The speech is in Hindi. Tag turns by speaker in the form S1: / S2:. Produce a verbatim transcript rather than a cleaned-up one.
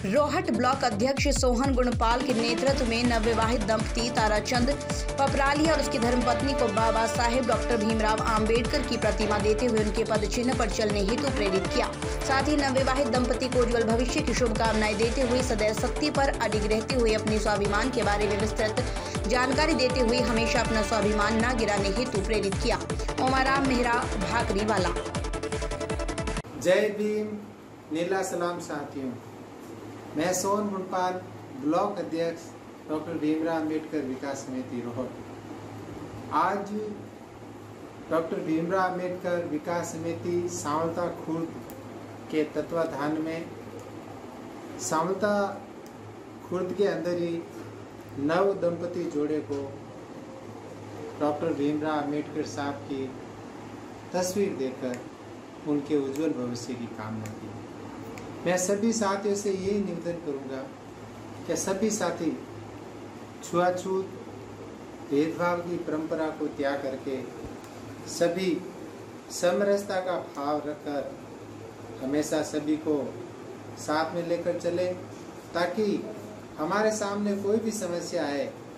S1: रोहट ब्लॉक अध्यक्ष सोहन गुणपाल के नेतृत्व में नवविवाहित दंपति ताराचंद पपराली और उसकी धर्मपत्नी को बाबा साहेब डॉक्टर भीमराव आम्बेडकर की प्रतिमा देते हुए उनके पद चिन्ह पर चलने हेतु प्रेरित किया। साथ ही नवविवाहित दंपति को उज्जवल भविष्य की शुभकामनाएं देते हुए सदैव सत्य पर अडिग रहते हुए अपने स्वाभिमान के बारे में विस्तृत जानकारी देते हुए हमेशा अपना स्वाभिमान न गिराने हेतु प्रेरित किया। ओमाराम मेहरा भाकरी वाला।
S2: जय भीम, नीला सलाम साथियों। मैं सोहन गुणपाल, ब्लॉक अध्यक्ष डॉक्टर भीमराव अम्बेडकर विकास समिति रोहट। आज डॉक्टर भीमराव अम्बेडकर विकास समिति सांवलता खुर्द के तत्वाधान में सांवलता खुर्द के अंदर ही नव दंपति जोड़े को डॉक्टर भीमराव अम्बेडकर साहब की तस्वीर देकर उनके उज्जवल भविष्य की कामना की। मैं सभी साथियों से यही निवेदन करूंगा कि सभी साथी छुआछूत भेदभाव की परंपरा को त्याग करके सभी समरसता का भाव रखकर हमेशा सभी को साथ में लेकर चले, ताकि हमारे सामने कोई भी समस्या है